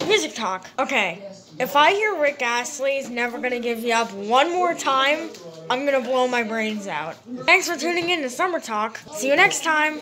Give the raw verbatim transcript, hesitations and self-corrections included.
Music talk. Okay, if I hear Rick Astley's Never Gonna Give You Up one more time, I'm gonna blow my brains out. Thanks for tuning in to Summer Talk. See you next time.